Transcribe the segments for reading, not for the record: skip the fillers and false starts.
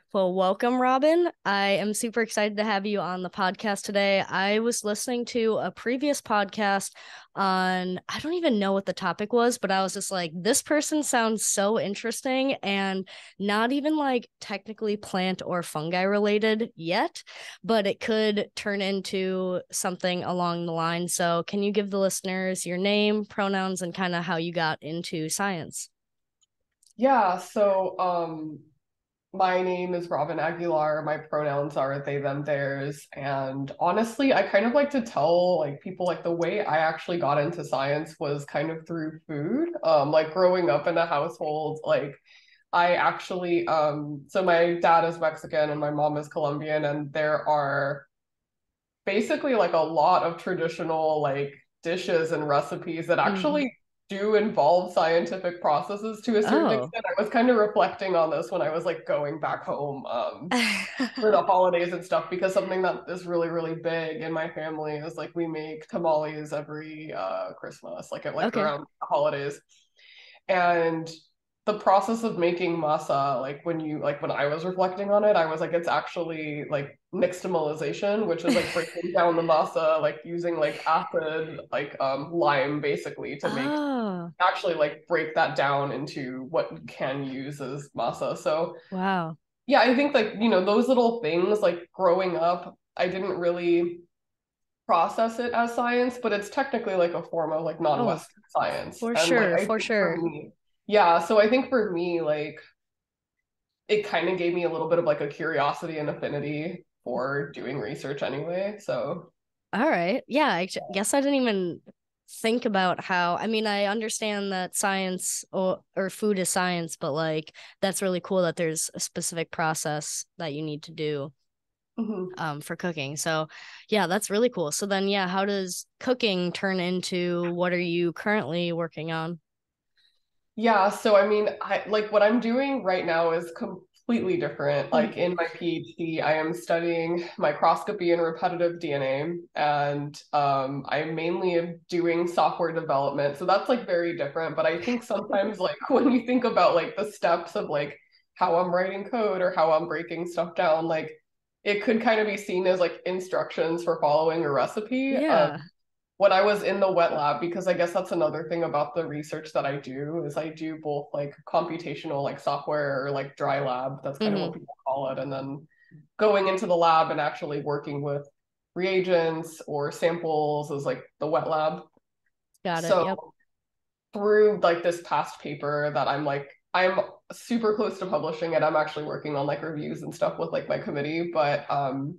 Well, welcome, Robin. I am super excited to have you on the podcast today. I was listening to a previous podcast on, I don't even know what the topic was, but I was just like, this person sounds so interesting and not even like technically plant or fungi related yet, but it could turn into something along the line. So, can you give the listeners your name, pronouns, and kind of how you got into science? Yeah, so my name is Robin Aguilar. My pronouns are they, them, theirs. And honestly, I kind of like to tell like people like the way I actually got into science was kind of through food. Like growing up in a household, like I actually so my dad is Mexican and my mom is Colombian, and there are basically like a lot of traditional like dishes and recipes that Mm. actually do involve scientific processes to a certain Oh. extent. I was kind of reflecting on this when I was like going back home for the holidays and stuff, because something that is really, really big in my family is like we make tamales every Christmas, like Okay. around the holidays. And the process of making masa, like when I was reflecting on it, I was like, it's actually like nixtamalization, which is like breaking down the masa, like using like acid, like lime basically to make Oh, actually like break that down into what you can use as masa. So wow. yeah, I think like, those little things like growing up, I didn't really process it as science, but it's technically like a form of like Oh, non-Western science. for And like sure, I for think for sure. me, yeah, so I think for me, like it kind of gave me a little bit of like a curiosity and affinity for doing research anyway. So All right. Yeah, guess I didn't even think about how, I mean, I understand that science or food is science, but like that's really cool that there's a specific process that you need to do mhm. for cooking. So, yeah, that's really cool. So then yeah, how does cooking turn into what are you currently working on? Yeah, so I mean, I like what I'm doing right now is completely different. Mhm. Like in my PhD, I am studying microscopy and repetitive DNA, and I mainly am doing software development. So that's like very different. But I think sometimes like when you think about like the steps of like how I'm writing code or how I'm breaking stuff down, like it could kind of be seen as like instructions for following a recipe. Yeah. When I was in the wet lab, because I guess that's another thing about the research that I do, is I do both like computational like software or like dry lab, that's kind of what Hmm. people call it, and then going into the lab and actually working with reagents or samples is like the wet lab. Got it. So Yep. through like this past paper that I'm super close to publishing it, I'm actually working on like reviews and stuff with like my committee, but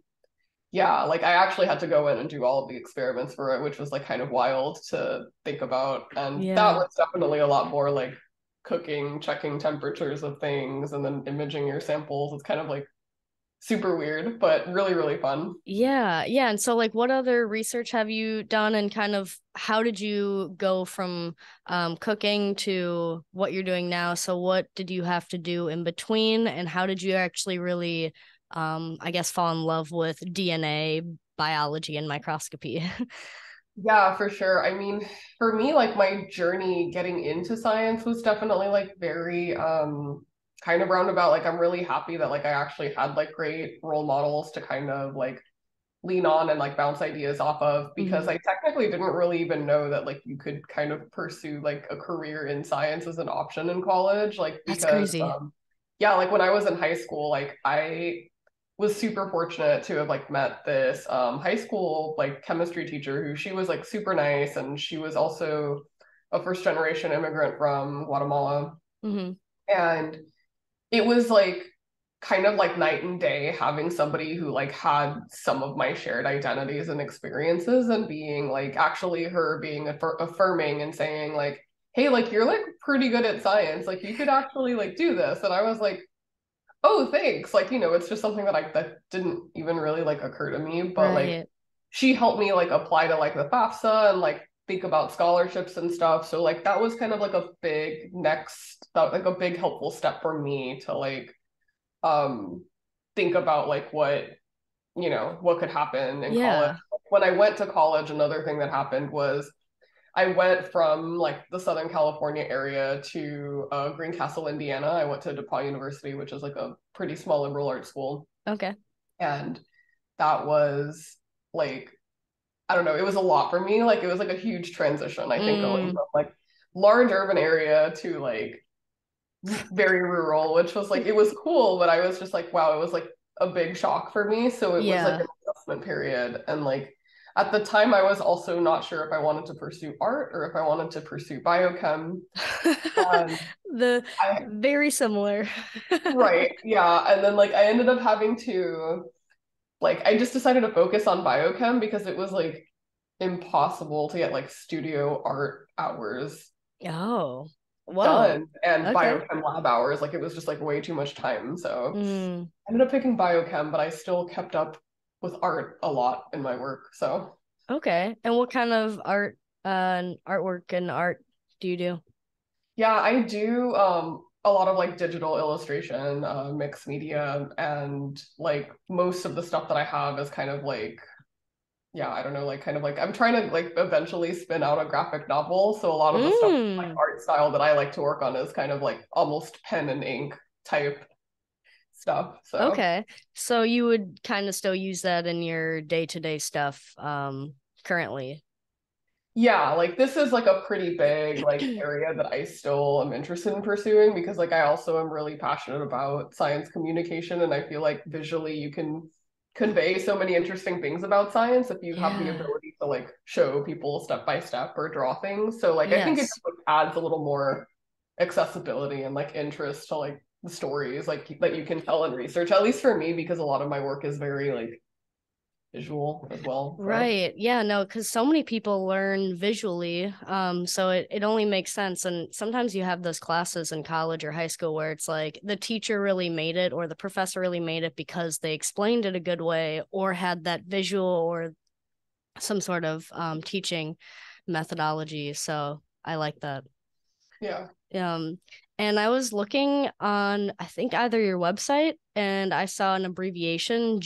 yeah, like I actually had to go in and do all of the experiments for it, which was like kind of wild to think about. And that Yeah. was definitely a lot more like cooking, checking temperatures of things, and then imaging your samples. It's kind of like super weird, but really, really fun. Yeah, yeah. And so like what other research have you done and kind of how did you go from cooking to what you're doing now? So what did you have to do in between and how did you actually really I guess fall in love with DNA, biology and microscopy? Yeah, for sure. I mean, for me, like my journey getting into science was definitely like very kind of roundabout. Like I'm really happy that like I actually had like great role models to kind of like lean on and like bounce ideas off of, because Hmm. I technically didn't really even know that like you could kind of pursue like a career in science as an option in college, like That's because crazy. yeah, like when I was in high school, like I was super fortunate to have like met this high school like chemistry teacher who she was like super nice, and she was also a first generation immigrant from Guatemala. Hmm. And it was like kind of like night and day having somebody who like had some of my shared identities and experiences, and being like actually her being affirming and saying like, hey, like you're like pretty good at science, like you could actually like do this. And I was like, oh, thanks. Like, it's just something that didn't even really like occur to me, but like Right. she helped me like apply to like the FAFSA and like think about scholarships and stuff. So like that was kind of like a big like a big helpful step for me to like um think about like what could happen in college. Yeah. When I went to college, another thing that happened was I went from like the Southern California area to Greencastle, Indiana. I went to DePaul University, which is like a pretty small liberal arts school. Okay. And that was like, I don't know, it was a lot for me. Like it was like a huge transition, I think, going Mm, from like large urban area to like very rural, which was like, it was cool, but I was just like, wow, it was like a big shock for me. So it was like yeah. an adjustment period. And like at the time, I was also not sure if I wanted to pursue art or if I wanted to pursue biochem. And The I, very similar. right, yeah. And then like I ended up having to, like, I just decided to focus on biochem because it was like impossible to get like studio art hours Oh, whoa. done and Okay. biochem lab hours. Like it was just like way too much time. So Mm, I ended up picking biochem, but I still kept up with art a lot in my work. So okay. And what kind of artwork and art do you do? yeah, I do a lot of like digital illustration, mixed media, and like most of the stuff that I have is kind of like, yeah, I don't know, like kind of like I'm trying to like eventually spin out a graphic novel. So a lot of the stuff like Mm, art style that I like to work on is kind of like almost pen and ink type stuff. So okay. So you would kind of still use that in your day-to-day stuff, currently. yeah, like this is like a pretty big like area that I still am interested in pursuing because like I also am really passionate about science communication and I feel like visually you can convey so many interesting things about science if you have the Yeah. ability to like show people step by step or draw things. So like I think it Yes. just like, adds a little more accessibility and like interest to like the stories like that you can tell in research, at least for me, because a lot of my work is very like visual as well. So Right. Yeah, no, because so many people learn visually. So it only makes sense. And sometimes you have those classes in college or high school where it's like the teacher really made it or the professor really made it because they explained it a good way or had that visual or some sort of teaching methodology. So I like that. yeah. Um, and I was looking on, I think either your website, and I saw an abbreviation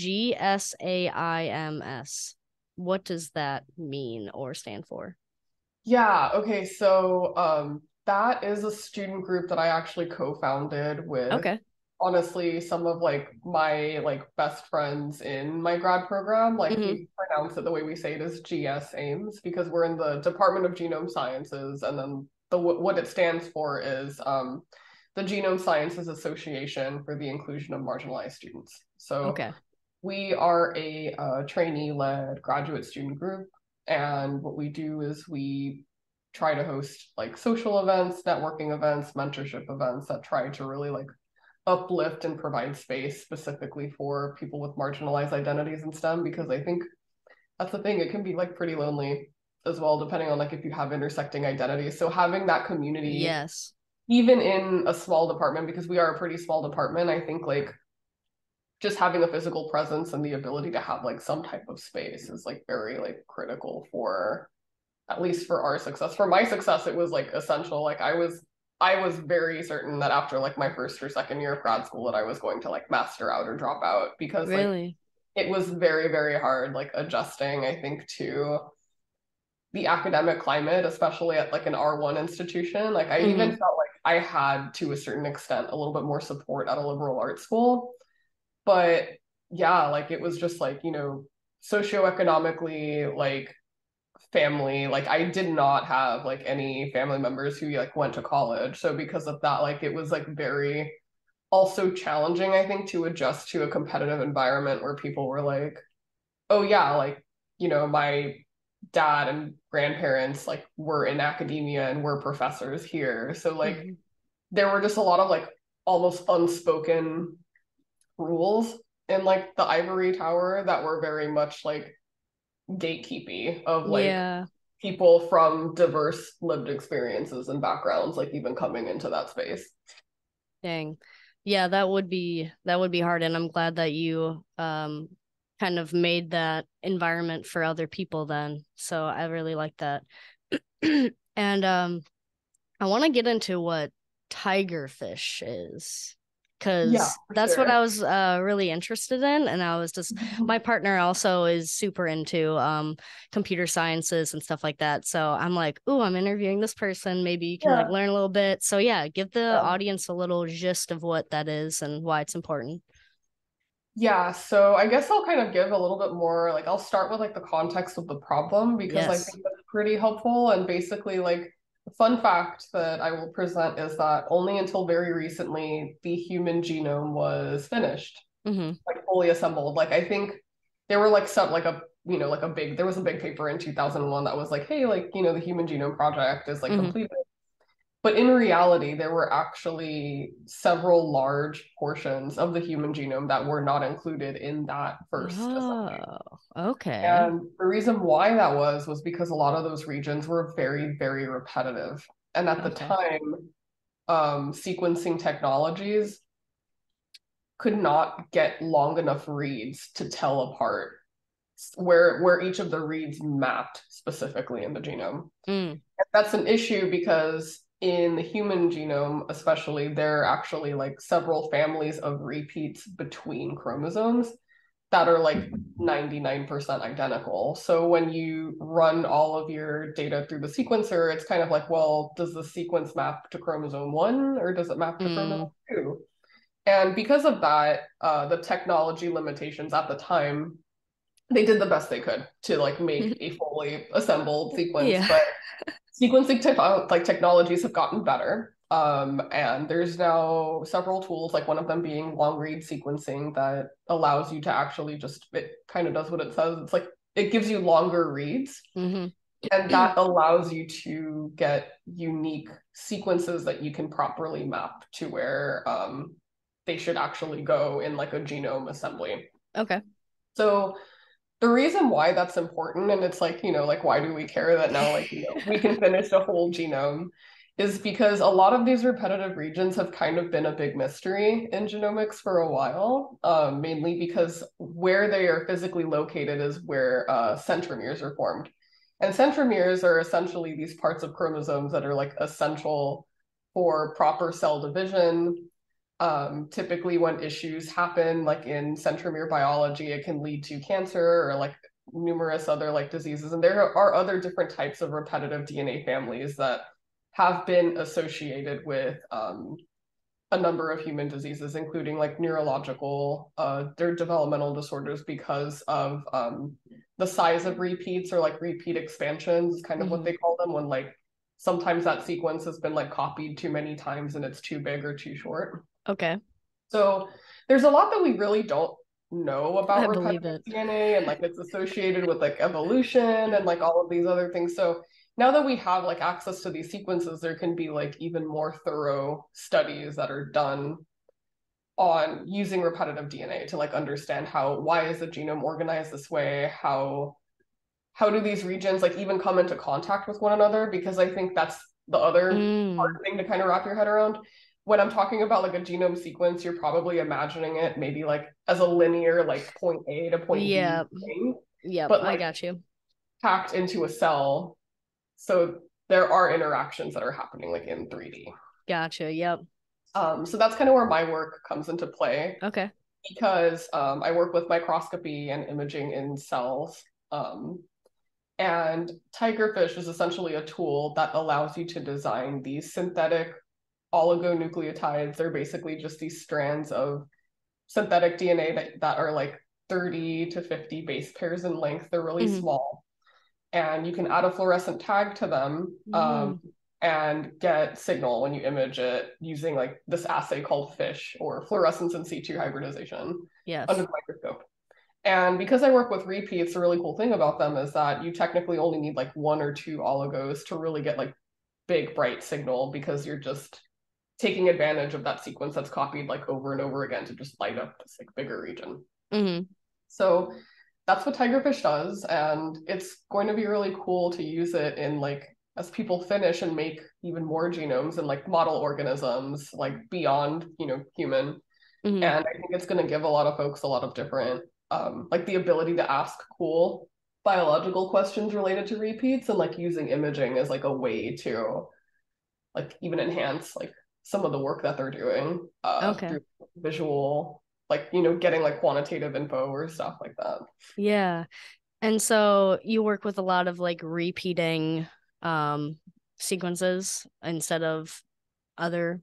GSAIMS. What does that mean or stand for? Yeah, okay, so that is a student group that I actually co-founded with Okay. honestly some of like my like best friends in my grad program. Like Mm-hmm. we pronounce it the way we say it is GS AIMS because we're in the Department of Genome Sciences and then the what it stands for is the Genome Sciences Association for the Inclusion of Marginalized Students. So Okay. we are a trainee-led graduate student group, and what we do is we try to host like social events, networking events, mentorship events that try to really like uplift and provide space specifically for people with marginalized identities in STEM, because I think that's the thing, it can be like pretty lonely as well, depending on like if you have intersecting identities. So having that community, Yes. even in a small department, because we are a pretty small department, I think like just having a physical presence and the ability to have like some type of space is like very like critical for at least for our success. For my success, it was like essential. Like I was very certain that after like my first or second year of grad school that I was going to like master out or drop out because like Really? it was very, very hard like adjusting, I think, to the academic climate, especially at like an R1 institution. Like I even Mm-hmm. felt like I had to a certain extent a little bit more support at a liberal arts school. But yeah, like it was just like, socioeconomically, like family, like I did not have like any family members who like went to college. So because of that, like it was like very also challenging, I think, to adjust to a competitive environment where people were like, oh yeah, like, my dad and grandparents like were in academia and were professors here. So like Mm-hmm. there were just a lot of like almost unspoken rules in like the ivory tower that were very much like gatekeepy of like Yeah. people from diverse lived experiences and backgrounds like even coming into that space. Dang. Yeah, that would be hard, and I'm glad that you kind of made that environment for other people then. So I really like that. And I want to get into what tigerfish is. Yeah, because for that's what sure. I was really interested in. And I was just, my partner also is super into computer sciences and stuff like that. So I'm like, ooh, I'm interviewing this person. Maybe you can like Yeah. learn a little bit. So yeah, give the Yeah. audience a little gist of what that is and why it's important. Yeah, so I guess I'll kind of give a little bit more, like I'll start with like the context of the problem because I Yes. think that's pretty helpful. And basically, like the fun fact that I will present is that only until very recently the human genome was finished, Mm-hmm. like fully assembled. Like I think there were like some like a like a big there was a big paper in 2001 that was like, hey, like the Human Genome Project is like Mm-hmm. completed. But in reality, there were actually several large portions of the human genome that were not included in that first assembly. Oh, okay. And the reason why that was because a lot of those regions were very, very repetitive. And at the Okay. time, sequencing technologies could not get long enough reads to tell apart where each of the reads mapped specifically in the genome. Mm. That's an issue because in the human genome, especially, there are actually like several families of repeats between chromosomes that are like 99% identical. So when you run all of your data through the sequencer, it's kind of like, well, does the sequence map to chromosome 1 or does it map to chromosome Mm. 2? And because of that, the technology limitations at the time, they did the best they could to like make a fully assembled sequence, Yeah. but technologies have gotten better. And there's now several tools, like one of them being long read sequencing that allows you to actually just, it kind of does what it says. It's like it gives you longer reads, Mm-hmm. and that allows you to get unique sequences that you can properly map to where they should actually go in like a genome assembly. Okay. So the reason why that's important, and it's like, like why do we care that now, like, we can finish a whole genome, is because a lot of these repetitive regions have kind of been a big mystery in genomics for a while, mainly because where they are physically located is where centromeres are formed. And centromeres are essentially these parts of chromosomes that are like essential for proper cell division. Typically, when issues happen, like in centromere biology, it can lead to cancer or like numerous other like diseases. And there are other different types of repetitive DNA families that have been associated with a number of human diseases, including like neurological, their developmental disorders because of the size of repeats or like repeat expansions, kind of what Mm-hmm. they call them, when like sometimes that sequence has been like copied too many times and it's too big or too short. Okay. So there's a lot that we really don't know I about believe repetitive it. DNA, and like it's associated with like evolution and like all of these other things. So now that we have like access to these sequences, there can be like even more thorough studies that are done on using repetitive DNA to like understand why is the genome organized this way? How do these regions like even come into contact with one another? Because I think that's the other Mm. hard thing to kind of wrap your head around. When I'm talking about like a genome sequence, you're probably imagining it maybe like as a linear, like point A to point Yeah. B thing, Yep. but I like got you. packed into a cell. So there are interactions that are happening like in 3D. Gotcha. Yep. So that's kind of where my work comes into play Okay. because I work with microscopy and imaging in cells. And TigerFISH is essentially a tool that allows you to design these synthetic oligonucleotides. They're basically just these strands of synthetic DNA that are like 30 to 50 base pairs in length. They're really Mm-hmm. small. And you can add a fluorescent tag to them Mm. and get signal when you image it using like this assay called FISH, or fluorescence in situ hybridization, under Yes. the microscope. And because I work with repeats, the really cool thing about them is that you technically only need like one or two oligos to really get like big bright signal, because you're just taking advantage of that sequence that's copied like over and over again to just light up this like bigger region. Mm-hmm. So that's what TigerFISH does, and it's going to be really cool to use it in like as people finish and make even more genomes and like model organisms like beyond human. Mm-hmm. And I think it's going to give a lot of folks a lot of different like the ability to ask cool biological questions related to repeats, and like using imaging as like a way to like even enhance like some of the work that they're doing Okay. through visual, like, getting like quantitative info or stuff like that. Yeah. And so you work with a lot of like repeating um sequences instead of other.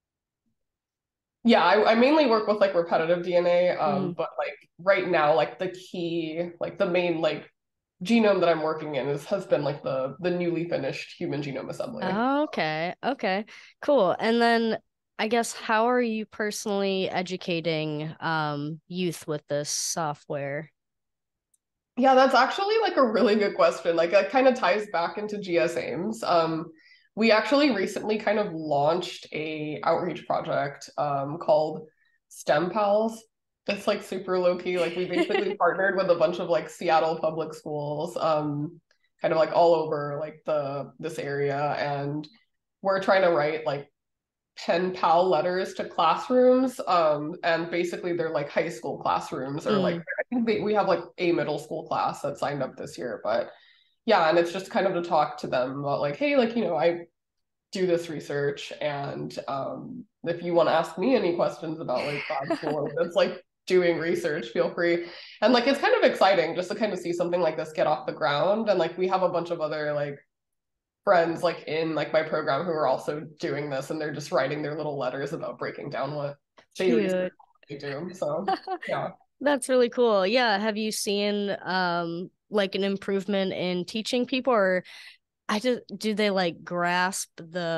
Yeah, I mainly work with like repetitive DNA, Mhm. but like right now, like the key, like the main like genome that I'm working in has been like the newly finished human genome assembly. Okay. Okay. Cool. And then I guess how are you personally educating youth with this software? Yeah, that's actually like a really good question. Like that kind of ties back into GS Aims. We actually recently kind of launched a outreach project called STEM Pals. It's like super low key. Like we basically partnered with a bunch of like Seattle public schools, kind of like all over like this area, and we're trying to write like pen pal letters to classrooms, and basically they're like high school classrooms, or like Mm, I think we have like a middle school class that signed up this year, but yeah, and it's just kind of to talk to them about like, hey, like, I do this research, and if you want to ask me any questions about like grad school or that's like doing research, feel free. And like it's kind of exciting just to kind of see something like this get off the ground, and like we have a bunch of other like friends like in like my program who are also doing this, and they're just writing their little letters about breaking down what they research cute. they do. So yeah. That's really cool. Yeah. Have you seen like an improvement in teaching people, or I just do they like grasp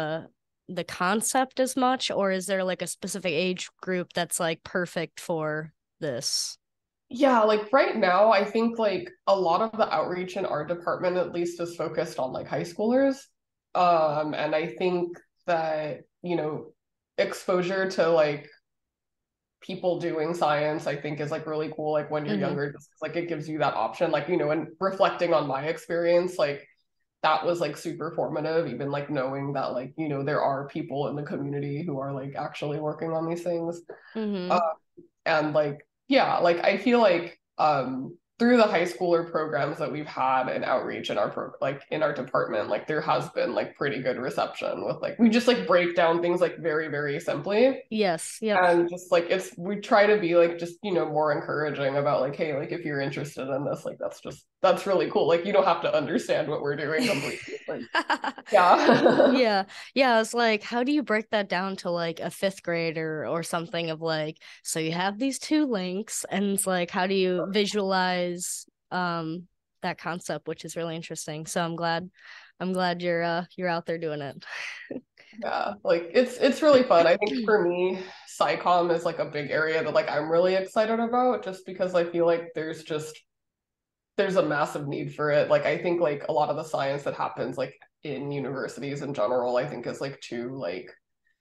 the concept as much, or is there like a specific age group that's like perfect for this? Yeah, like right now, I think like a lot of the outreach in our department at least is focused on like high schoolers. And I think that, exposure to like people doing science, I think is like really cool. Like when you're Hmm. younger, just like it gives you that option. Like, and reflecting on my experience, like that was like super formative, even like knowing that like, there are people in the community who are like actually working on these things. Uh, Hmm. and like, yeah, like I feel like through the high schooler programs that we've had in outreach in like in our department, like there has been like pretty good reception with like we just like break down things like very, very simply. Yes. Yep. And just like we try to be like just, more encouraging about like, hey, like if you're interested in this, like that's really cool. Like you don't have to understand what we're doing completely. Like, yeah. Yeah. Yeah. It's like, how do you break that down to like a fifth grader or something of like, so you have these two links, and it's like, how do you visualize that concept, which is really interesting. So I'm glad you're out there doing it. Yeah, like it's really fun. I think for me, SciComm is like a big area that like I'm really excited about just because I feel like there's a massive need for it. Like I think like a lot of the science that happens like in universities in general, I think is like too like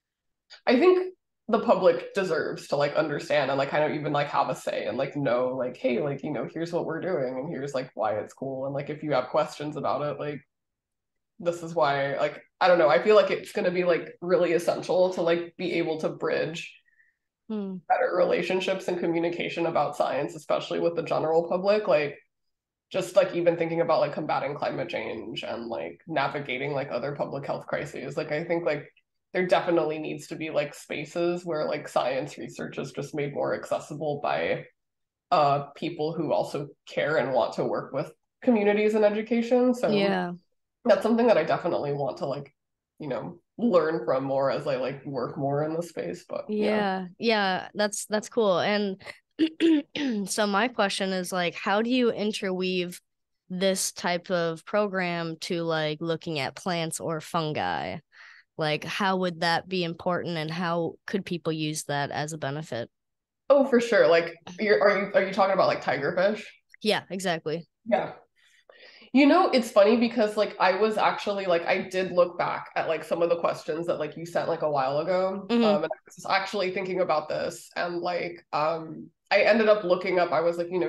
I think the public deserves to like understand and like kind of even like have a say and like know like, hey, like, here's what we're doing and here's like why it's cool. And like if you have questions about it, like this is why like I don't know, I feel like it's going to be like really essential to like be able to bridge Hmm. better relationships and communication about science, especially with the general public. Like just like even thinking about like combating climate change and like navigating like other public health crises, like I think like there definitely needs to be like spaces where like science research is just made more accessible by people who also care and want to work with communities in education. So Yeah. that's something that I definitely want to like, learn from more as I like work more in the space. But yeah. Yeah. Yeah. That's cool. And so my question is like, how do you interweave this type of program to like looking at plants or fungi? Like, how would that be important, and how could people use that as a benefit? Oh, for sure. Like, are you talking about like TigerFISH? Yeah, exactly. Yeah. It's funny because like I was actually like I did look back at like some of the questions that like you sent like a while ago. Hmm. And I was actually thinking about this and like I ended up looking up, I was like,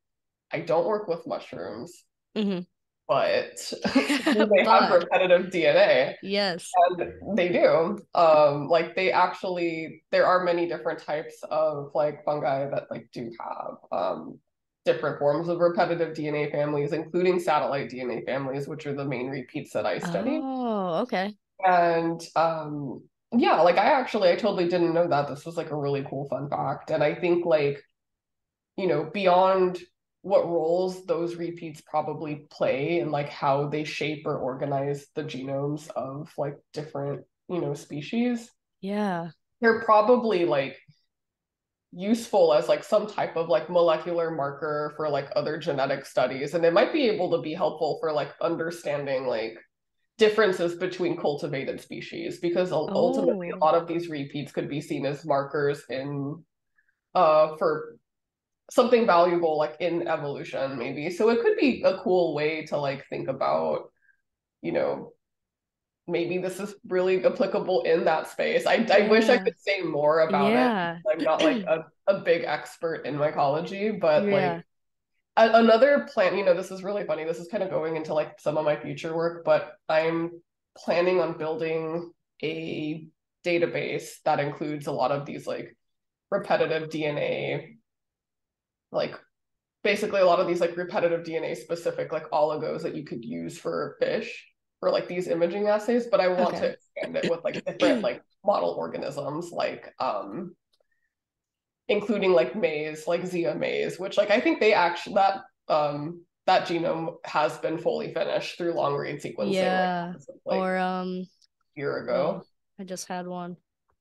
I don't work with mushrooms, Hmm. but do they have But repetitive DNA? yes. And they do. Like there are many different types of like fungi that like do have different forms of repetitive DNA families, including satellite DNA families, which are the main repeats that I study. Oh, okay. And Yeah, like I totally didn't know that. This was like a really cool fun fact. And I think like, beyond what roles those repeats probably play and like how they shape or organize the genomes of like different, species, Yeah. they're probably like useful as like some type of like molecular marker for like other genetic studies. And it might be able to be helpful for like understanding like differences between cultivated species because ultimately a Oh. lot of these repeats could be seen as markers in for something valuable like in evolution maybe. So it could be a cool way to like think about, you know, maybe this is really applicable in that space. I wish I Yeah. could say more about it. Yeah. I'm not like a big expert in mycology, but Yeah. like another plant, this is really funny. This is kind of going into like some of my future work, but I'm planning on building a database that includes a lot of these like repetitive DNA, like basically a lot of these like repetitive DNA specific like oligos that you could use for fish for like these imaging assays, but I want Okay. to expand it with like different like model organisms like including like maize, like Zia maize, which like I think they actually that genome has been fully finished through long read sequencing Yeah. like Or a year oh, ago. I just had one.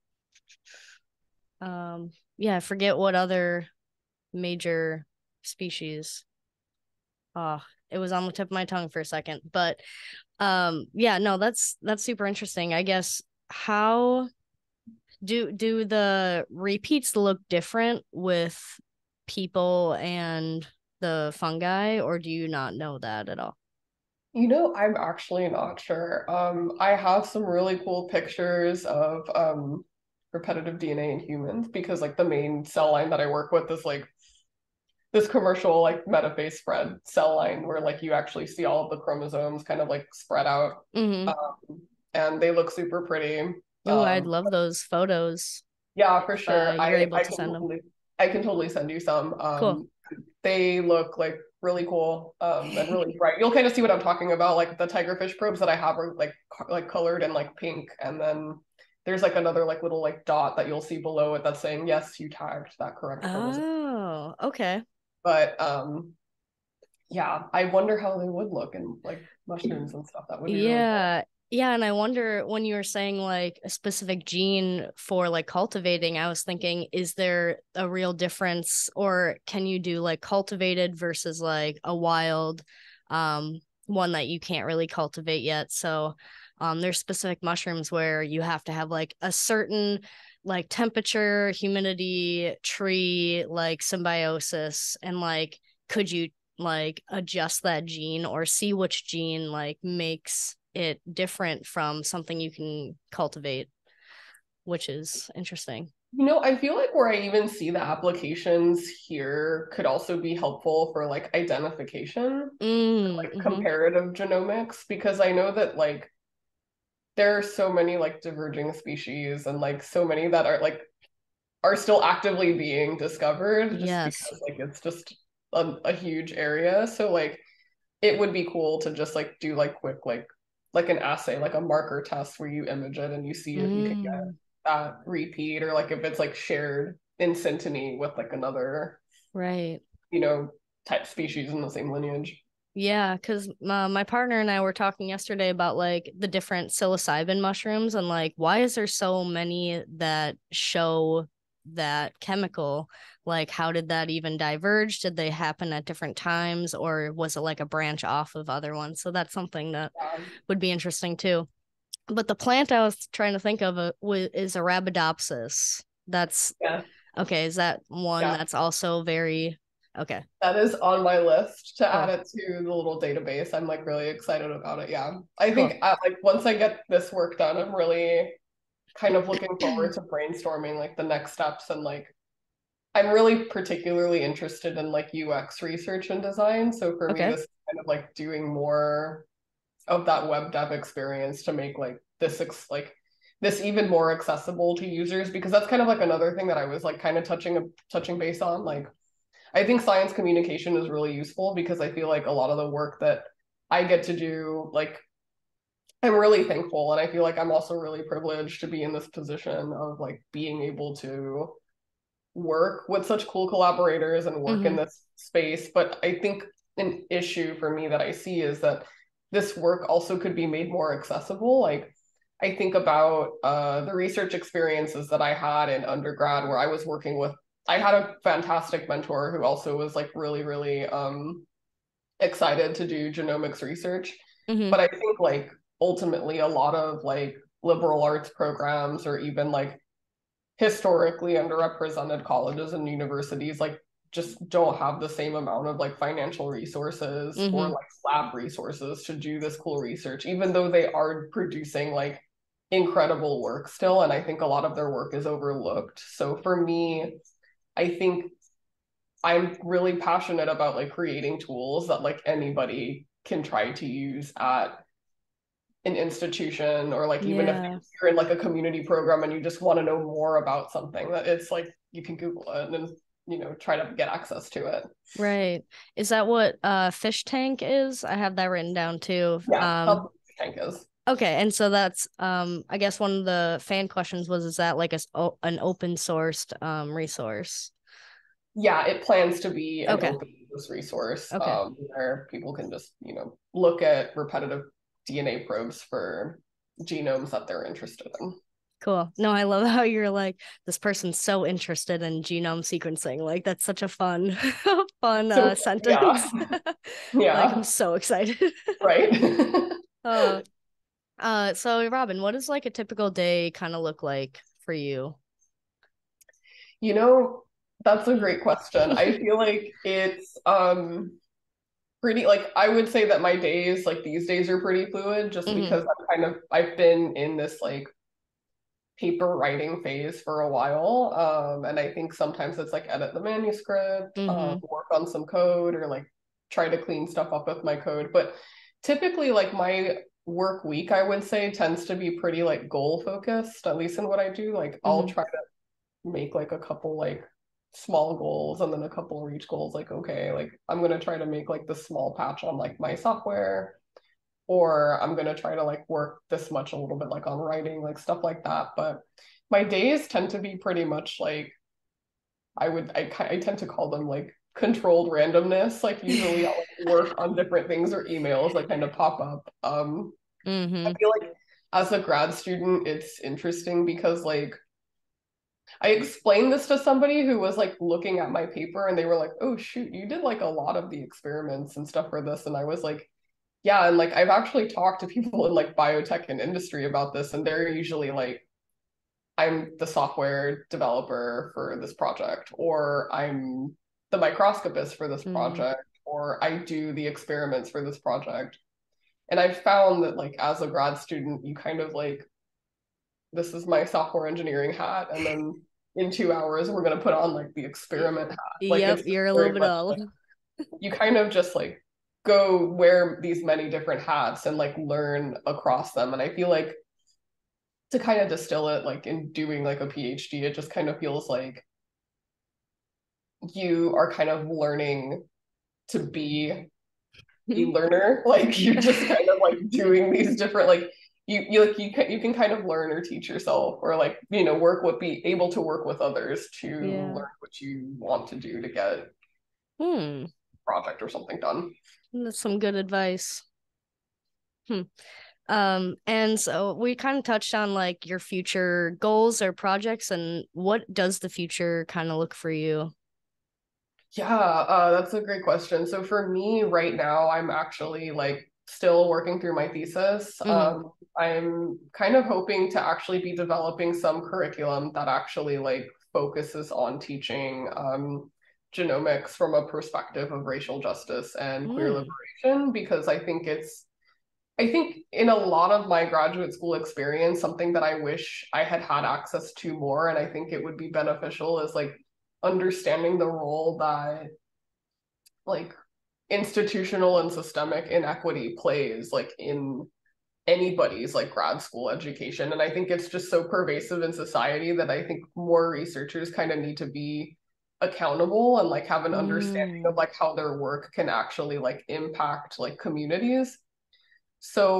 Yeah, I forget what other major species. Oh, it was on the tip of my tongue for a second. But yeah, no, that's super interesting. I guess how do the repeats look different with people and the fungi, or do you not know that at all? I'm actually not sure. I have some really cool pictures of repetitive DNA in humans because like the main cell line that I work with is like this commercial like metaphase spread cell line where like you actually see all of the chromosomes kind of like spread out. Mm-hmm. And they look super pretty. Oh, I'd Um, love those photos yeah, for if sure. you're able I to can send them. totally send you some. Cool. They look like really cool and really bright. You'll kind of see what I'm talking about. Like the TigerFISH probes that I have are like colored in like pink, and then there's like another like little like dot that you'll see below it that's saying yes, you tagged that correct chromosome. Oh, okay. But yeah, I wonder how they would look in like mushrooms and stuff. That would be really cool. Yeah. Yeah, and I wonder when you were saying like a specific gene for like cultivating, I was thinking, is there a real difference or can you do like cultivated versus like a wild one that you can't really cultivate yet? So there's specific mushrooms where you have to have like a certain like temperature, humidity, tree, like symbiosis, and like could you like adjust that gene or see which gene like makes it different from something you can cultivate, which is interesting. I feel like where I even see the applications here could also be helpful for like identification, like Mm-hmm. comparative genomics, because I know that like there are so many like diverging species and like so many that are still actively being discovered just Yes. because like it's just a huge area. So like it would be cool to just like do like quick like an assay, like a marker test where you image it and you see if you can get Mm, that repeat or like if it's like shared in synteny with like another, right. you know, type species in the same lineage. Yeah, because my partner and I were talking yesterday about like the different psilocybin mushrooms and like why is there so many that show that chemical? Like, how did that even diverge? Did they happen at different times, or was it like a branch off of other ones? So that's something that would be interesting too. But the plant I was trying to think of is Arabidopsis. That's Yeah, okay. Is that one yeah. that's also very okay? That is on my list to add Cool, it to the little database. I'm like really excited about it. Yeah. I cool. think like once I get this work done, I'm really kind of looking forward to brainstorming like the next steps and like I'm really particularly interested in like UX research and design. So for me, Okay. this is kind of like doing more of that web dev experience to make like like this even more accessible to users because that's kind of like another thing that I was like kind of touching base on. Like I think science communication is really useful because I feel like a lot of the work that I get to do like I'm really thankful, and I feel like I'm also really privileged to be in this position of like being able to work with such cool collaborators and work in Mm-hmm. this space. But I think an issue for me that I see is that this work also could be made more accessible. Like I think about the research experiences that I had in undergrad where I was working with, I had a fantastic mentor who also was like really, really excited to do genomics research. Mm-hmm. But I think like ultimately a lot of like liberal arts programs or even like historically underrepresented colleges and universities like just don't have the same amount of like financial resources or Mm-hmm. like lab resources to do this cool research, even though they are producing like incredible work still. And I think a lot of their work is overlooked. So for me, I think I'm really passionate about like creating tools that like anybody can try to use at an institution, or like even if Yeah. you're in like a community program and you just want to know more about something, that it's like you can Google it and try to get access to it. Right. Is that what fish tank is? I have that written down too. Yeah, that's what the tank is. Okay, and so that's I guess one of the fan questions was, is that like an open sourced resource? Yeah, it plans to be an Okay. open source resource Okay. where people can just look at repetitive DNA probes for genomes that they're interested in. Cool. No, I love how you're like, this person's so interested in genome sequencing. Like that's such a fun fun So yeah. sentence. Like I'm Yeah, so excited. right. uh so Robin, what does like a typical day kind of look like for you? You know, that's a great question. I feel like it's pretty, like I would say that my days like these days are pretty fluid just Hmm. because I've been in this like paper writing phase for a while. And I think sometimes it's like edit the manuscript, Hmm. work on some code, or like try to clean stuff up with my code. But typically like my work week, I would say, tends to be pretty like goal focused, at least in what I do. Like I'll Hmm. try to make like a couple like small goals and then a couple reach goals. Like, okay, like I'm gonna try to make like the small patch on like my software, or I'm gonna try to like work this much a little bit like on writing, like stuff like that. But my days tend to be pretty much like I tend to call them like controlled randomness. Like usually I'll like work on different things or emails that kind of pop up. I Hmm. feel like as a grad student, it's interesting because like I explained this to somebody who was like looking at my paper and they were like, oh shoot, you did like a lot of the experiments and stuff for this. And I was like, yeah, and like I've actually talked to people in like biotech and industry about this, and they're usually like, I'm the software developer for this project, or I'm the microscopist for this Hmm. project, or I do the experiments for this project. And I've found that like as a grad student, you kind of like, this is my software engineering hat, and then in 2 hours we're gonna put on like the experiment hat. Like Yep, it's you're a little very bit much of. like you kind of just like go wear these many different hats and like learn across them. And I feel like to kind of distill it, like in doing like a PhD, it just kind of feels like you are kind of learning to be a learner. Like you're just kind of like doing these different like you can kind of learn or teach yourself, or like work with be able to work with others to Yeah. learn what you want to do to get a Hmm. project or something done. That's some good advice. Hmm. And so we kind of touched on like your future goals or projects, and what does the future kind of look for you? Yeah, that's a great question. So for me right now, I'm actually like still working through my thesis. Hmm. I'm kind of hoping to actually be developing some curriculum that actually like focuses on teaching genomics from a perspective of racial justice and queer Mm. liberation, because I think in a lot of my graduate school experience, something that I wish I had had access to more, and I think it would be beneficial, is like understanding the role that like institutional and systemic inequity plays like in anybody's like grad school education. And I think it's just so pervasive in society that I think more researchers kind of need to be accountable and like have an understanding of Mm. like how their work can actually like impact like communities. So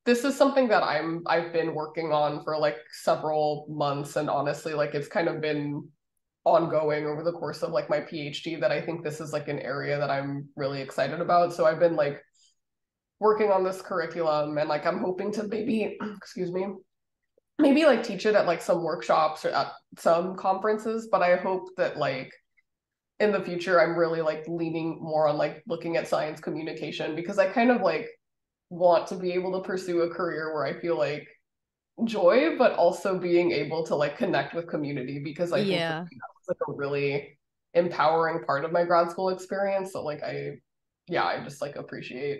this is something that I've been working on for like several months, and honestly, like it's kind of been ongoing over the course of like my PhD, that I think this is like an area that I'm really excited about. So I've been like working on this curriculum, and like I'm hoping to maybe, excuse me, maybe like teach it at like some workshops or at some conferences, but I hope that like in the future I'm really like leaning more on like looking at science communication, because I kind of like want to be able to pursue a career where I feel like joy, but also being able to like connect with community, because I think for Yeah. me that was like a really empowering part of my grad school experience. So like I just like appreciate.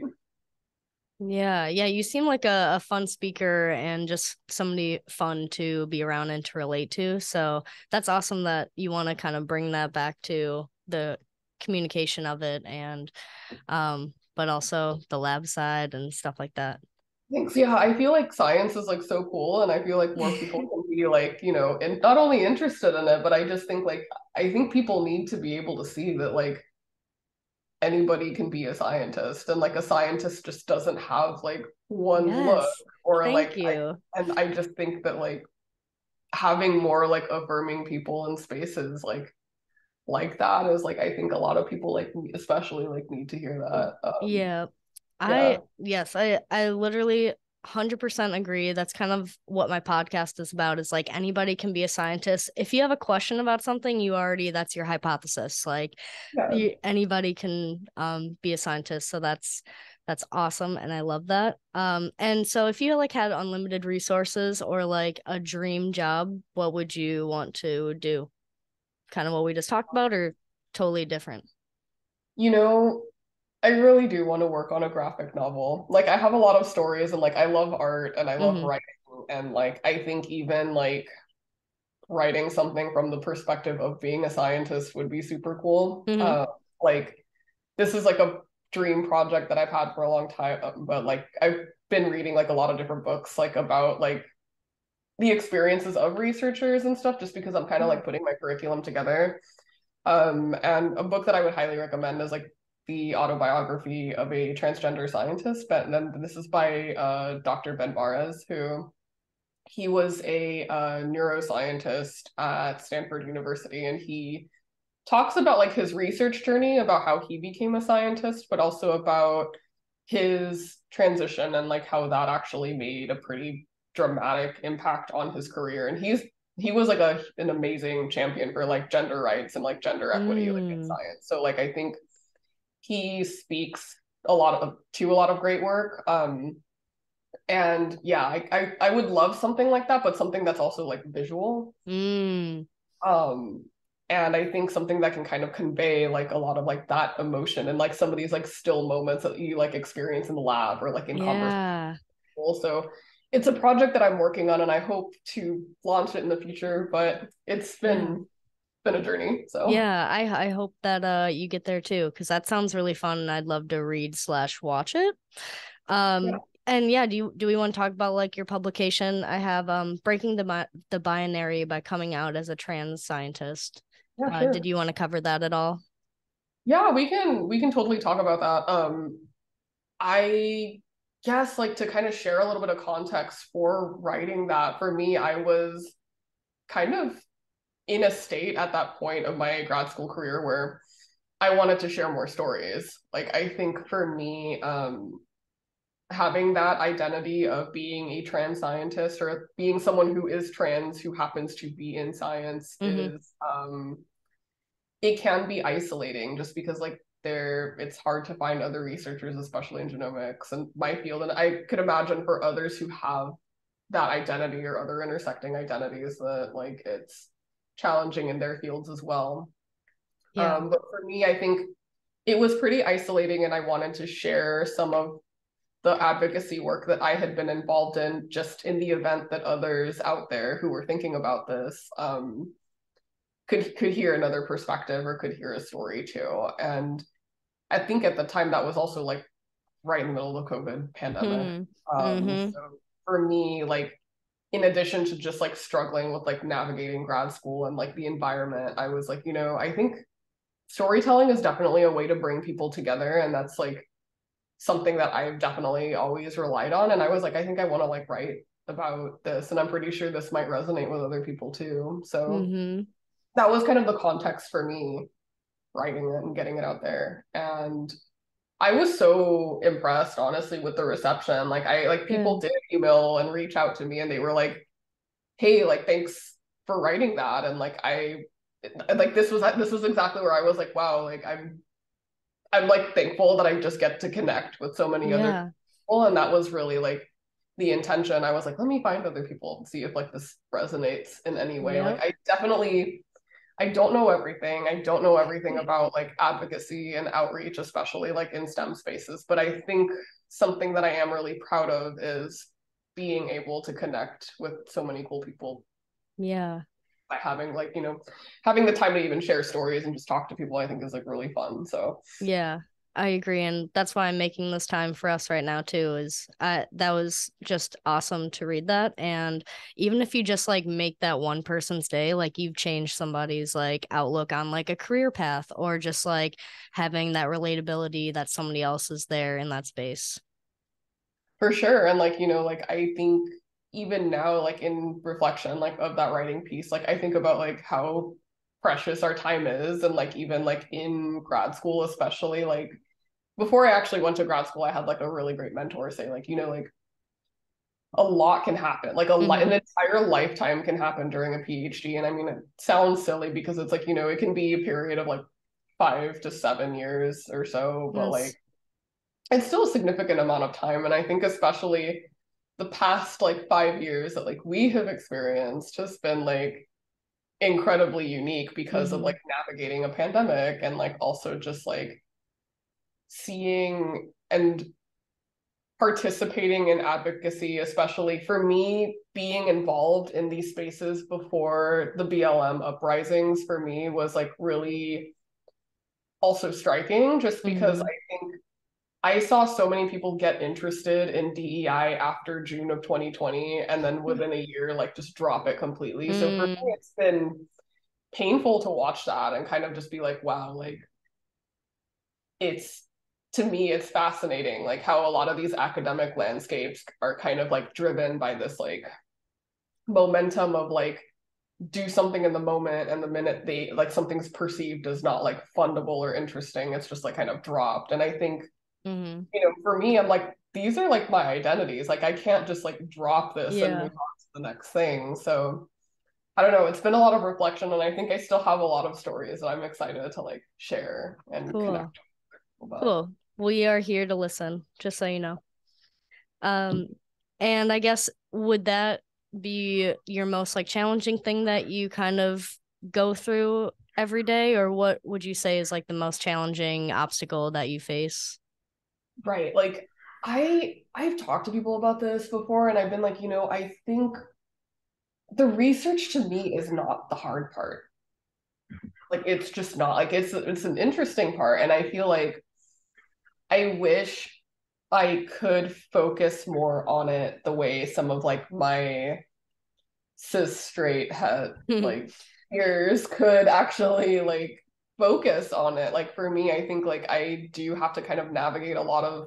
Yeah, yeah, you seem like a fun speaker and just somebody fun to be around and to relate to. So that's awesome that you want to kind of bring that back to the communication of it and but also the lab side and stuff like that. Thanks. Yeah, I feel like science is like so cool, and I feel like more people can be like, and not only interested in it, but I just think like I think people need to be able to see that like anybody can be a scientist, and like a scientist just doesn't have like one look, Yes. or Thank like you. I just think that like having more like affirming people in spaces like that is like I think a lot of people like especially like need to hear that. Yeah. Yeah. I literally 100% agree. That's kind of what my podcast is about, is like anybody can be a scientist. If you have a question about something, that's your hypothesis. Like Yeah. anybody can be a scientist. So that's awesome and I love that. And so if you like had unlimited resources or like a dream job, what would you want to do? Kind of what we just talked about or totally different? You know, I really do want to work on a graphic novel. Like I have a lot of stories, and like I love art and I love Mm-hmm. writing, and like I think even like writing something from the perspective of being a scientist would be super cool. Mm-hmm. Like this is like a dream project that I've had for a long time, but like I've been reading like a lot of different books like about like the experiences of researchers and stuff, just because I'm kind of like putting my curriculum together. And a book that I would highly recommend is like the autobiography of a transgender scientist. But then this is by Dr. Ben Barres, who he was a neuroscientist at Stanford University, and he talks about like his research journey, about how he became a scientist, but also about his transition and like how that actually made a pretty dramatic impact on his career. And he was like an amazing champion for like gender rights and like gender equity like in Mm. science. So like I think he speaks to a lot of great work. And yeah, I would love something like that, but something that's also like visual. Mm. Um, and I think something that can kind of convey like a lot of like that emotion and like some of these like still moments that you like experience in the lab or like in conversation. Yeah. So it's a project that I'm working on, and I hope to launch it in the future, but it's Yeah. been a journey. So Yeah, I hope that you get there too, because that sounds really fun and I'd love to read slash watch it. yeah, And yeah, do we want to talk about like your publication? I have Breaking the Binary by Coming Out as a Trans Scientist. yeah, Did sure. you want to cover that at all? Yeah, we can totally talk about that. I guess like to kind of share a little bit of context for writing that, for me, I was kind of in a state at that point of my grad school career where I wanted to share more stories. Like I think for me, having that identity of being a trans scientist or being someone who is trans who happens to be in science Mm-hmm. is it can be isolating, just because like it's hard to find other researchers, especially in genomics and my field. And I could imagine for others who have that identity or other intersecting identities that like it's challenging in their fields as well. Yeah. But for me, I think it was pretty isolating, and I wanted to share some of the advocacy work that I had been involved in, just in the event that others out there who were thinking about this could hear another perspective or could hear a story too. And I think at the time that was also like right in the middle of the COVID pandemic. Mm-hmm. Mm-hmm. So for me, like in addition to just like struggling with like navigating grad school and like the environment, I was like, I think storytelling is definitely a way to bring people together, and that's like something that I've definitely always relied on. And I was like, I think I want to like write about this, and I'm pretty sure this might resonate with other people too. So that was kind of the context for me writing it and getting it out there. And I was so impressed, honestly, with the reception. Like people did email and reach out to me, and they were like, hey, like thanks for writing that. And like this was exactly where I was like, wow, like I'm like thankful that I just get to connect with so many other people. And that was really like the intention. I was like, let me find other people and see if like this resonates in any way. Like I don't know everything. I don't know everything about like advocacy and outreach, especially like in STEM spaces. But I think something that I am really proud of is being able to connect with so many cool people. Yeah. By having like, having the time to even share stories and just talk to people, I think is like really fun. So yeah, I agree. And that's why I'm making this time for us right now too, is that was just awesome to read that. And even if you just like make that one person's day, like you've changed somebody's like outlook on like a career path, or just like having that relatability that somebody else is there in that space. for sure. And like, like I think even now, like in reflection, like of that writing piece, like I think about like how precious our time is. And like even like in grad school, especially like before I actually went to grad school, I had like a really great mentor say, like, like a lot can happen. Like an entire lifetime can happen during a PhD. And I mean, it sounds silly because it's like, it can be a period of like 5 to 7 years or so, but like it's still a significant amount of time. And I think especially the past like 5 years that like we have experienced has been like incredibly unique because of like navigating a pandemic, and like also just like seeing and participating in advocacy, especially for me, being involved in these spaces before the BLM uprisings for me was like really also striking, just because I think I saw so many people get interested in DEI after June of 2020, and then within a year, like just drop it completely. So for me, it's been painful to watch that and kind of just be like, wow, like it's, to me, it's fascinating, like how a lot of these academic landscapes are kind of like driven by this like momentum of like do something in the moment, and the minute they like something's perceived as not like fundable or interesting, it's just like kind of dropped. And I think for me, I'm like, these are like my identities. Like I can't just like drop this and move on to the next thing. So I don't know. It's been a lot of reflection, and I think I still have a lot of stories that I'm excited to like share and connect with about. Cool. We are here to listen, just so you know. And I guess would that be your most like challenging thing that you kind of go through every day, or what would you say is like the most challenging obstacle that you face? Right. Like I've talked to people about this before, and I've been like, I think the research to me is not the hard part. Like it's just not, like it's an interesting part, and I feel like I wish I could focus more on it the way some of like my cis straight had like peers could actually like focus on it. Like for me, I think like I do have to kind of navigate a lot of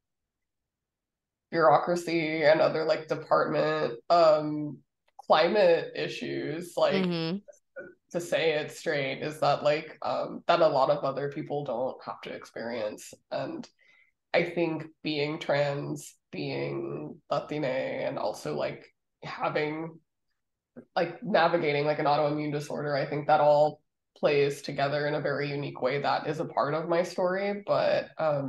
bureaucracy and other like department climate issues, like to say it straight, is that like that a lot of other people don't have to experience. And I think being trans, being Latina, and also like having like navigating like an autoimmune disorder, I think that all plays together in a very unique way that is a part of my story. But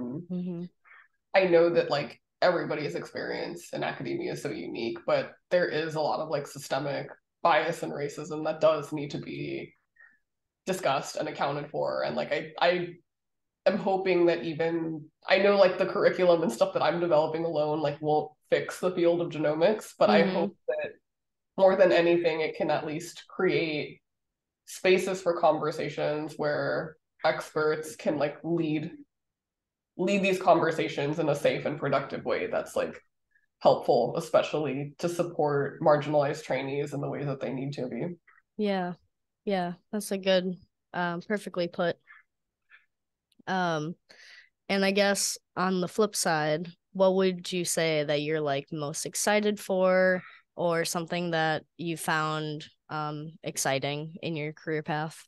I know that like everybody's experience in academia is so unique, but there is a lot of like systemic bias and racism that does need to be discussed and accounted for. And like I am hoping that, even I know like the curriculum and stuff that I'm developing alone like won't fix the field of genomics, but I hope that more than anything it can at least create spaces for conversations where experts can like lead these conversations in a safe and productive way that's like helpful, especially to support marginalized trainees in the way that they need to be. Yeah. Yeah, that's a good, perfectly put. Um, And I guess on the flip side, what would you say that you're like most excited for, or something that you found exciting in your career path?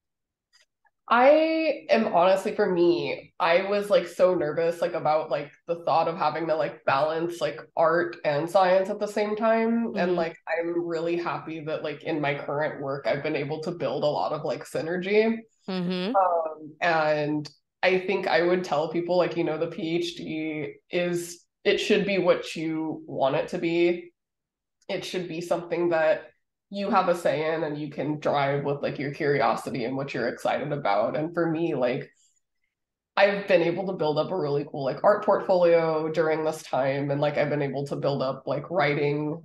I am honestly, for me, I was like so nervous like about like the thought of having to like balance like art and science at the same time. And Mm-hmm. like I'm really happy that like in my current work I've been able to build a lot of like synergy. Mm-hmm. And I think I would tell people like, the PhD is it should be what you want it to be. It should be something that you have a say in and you can drive with like your curiosity and what you're excited about. And for me, like I've been able to build up a really cool like art portfolio during this time, and like I've been able to build up like writing,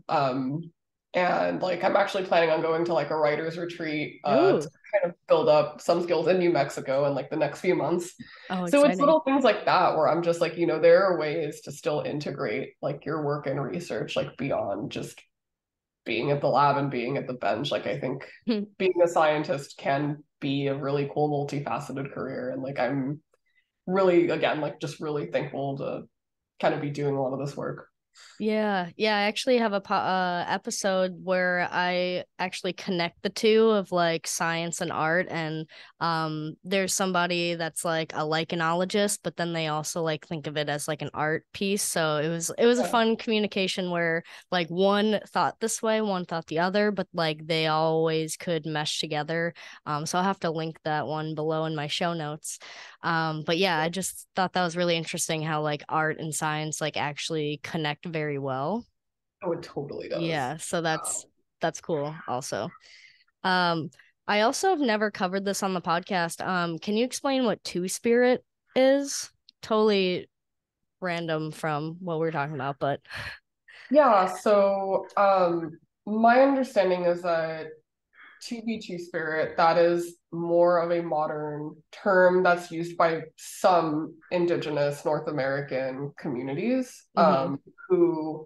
and like I'm actually planning on going to like a writer's retreat to Ooh. kind of build up some skills in New Mexico in like the next few months. Oh, So it's exciting. little things like that where I'm just like, there are ways to still integrate like your work and research like beyond just being at the lab and being at the bench. Like I think being a scientist can be a really cool multifaceted career, and like I'm really, again, like just really thankful to kind of be doing a lot of this work. Yeah, yeah, I actually have a episode where I actually connect the two of like science and art, and there's somebody that's like a lichenologist, but then they also like think of it as like an art piece. So it was a Yeah. fun communication where like one thought this way, one thought the other, but like they always could mesh together. So I'll have to link that one below in my show notes. But yeah, I just thought that was really interesting how like art and science like actually connect very well. Oh, it totally does. Yeah, so that's cool also. Um, I also have never covered this on the podcast. Can you explain what two-spirit is? Totally random from what we're talking about, but Yeah, so my understanding is that 2B2 spirit, that is more of a modern term that's used by some indigenous North American communities, mm-hmm, who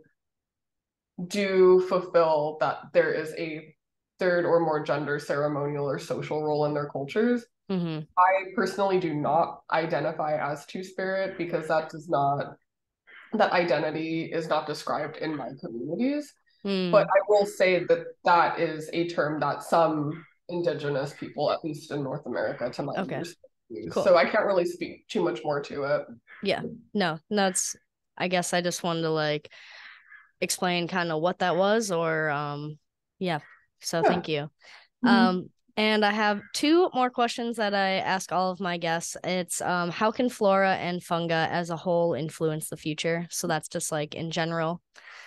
do fulfill that there is a third or more gender ceremonial or social role in their cultures. mm-hmm, I personally do not identify as two spirit because that identity is not described in my communities. But mm, I will say that that is a term that some indigenous people, at least in North America, to my okay, understanding, use. cool. So I can't really speak too much more to it. Yeah. No, that's I guess I just wanted to like explain kind of what that was or yeah. So Yeah. thank you. Mhm. And I have two more questions that I ask all of my guests. It's how can flora and funga as a whole influence the future? So that's just like in general.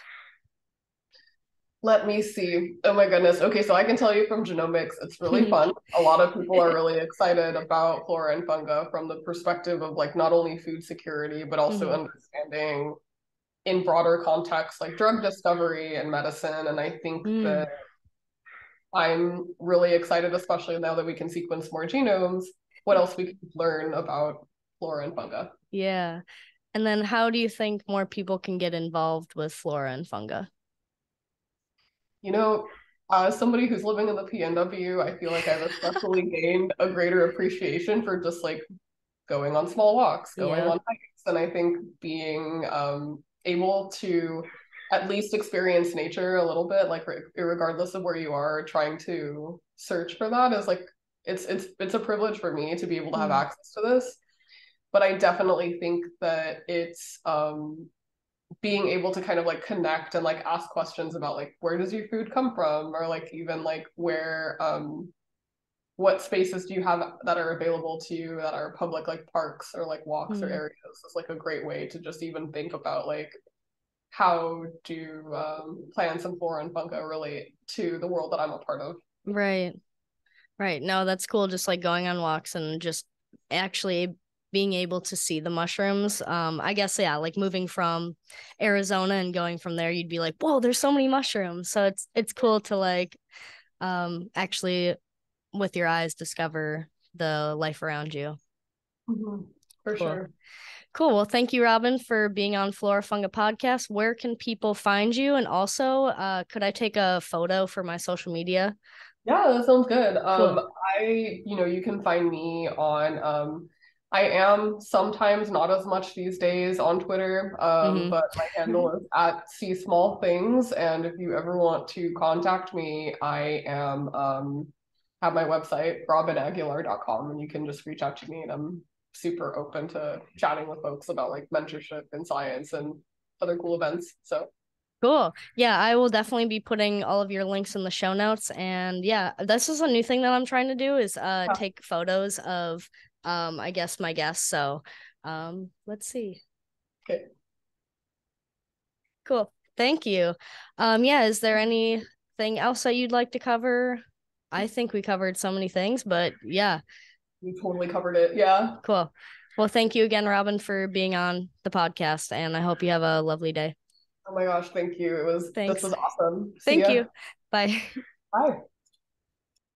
Let me see. Oh my goodness. Okay, so I can tell you from genomics, it's really fun. A lot of people are really excited about flora and funga from the perspective of like not only food security, but also Hmm. understanding in broader context, like drug discovery and medicine. And I think that Mm, I'm really excited, especially now that we can sequence more genomes, what else we can learn about flora and funga. yeah. And then how do you think more people can get involved with flora and funga? You know, as somebody who's living in the PNW, I feel like I've especially gained a greater appreciation for just like going on small walks, going Yeah. on hikes. And I think being able to at least experience nature a little bit, like regardless of where you are, trying to search for that is like it's a privilege for me to be able to have Mm, access to this. But I definitely think that it's being able to kind of like connect and like ask questions about like where does your food come from, or like even like where what spaces do you have that are available to you that are public, like parks or like walks or mm. areas, is like a great way to just even think about like how do plants and flora and funga relate to the world that I'm a part of. Right. Right. No, that's cool. Just like going on walks and just actually being able to see the mushrooms. I guess yeah, like moving from Arizona and going from there, you'd be like, whoa, there's so many mushrooms. So it's cool to like actually with your eyes discover the life around you. Mm-hmm. For Cool. sure. Cool. Well, thank you, Robin, for being on Flora Funga podcast. Where can people find you? And also, could I take a photo for my social media? Yeah, that sounds good. Cool. You can find me on I am sometimes, not as much these days, on Twitter, but my handle is at see small things. And if you ever want to contact me, I am have my website, robinaguilar.com, and you can just reach out to me. And I'm super open to chatting with folks about like mentorship in science and other cool events. So Cool. Yeah, I will definitely be putting all of your links in the show notes. And yeah, this is a new thing that I'm trying to do is take photos of I guess my guests. So let's see. okay. Cool. Thank you. Yeah, is there anything else that you'd like to cover? I think we covered so many things, but yeah. We totally covered it. Yeah. Cool. Well, thank you again, Robin, for being on the podcast, and I hope you have a lovely day. Oh my gosh, thank you. This Thanks. was awesome. See Thank ya. you. Bye. Bye.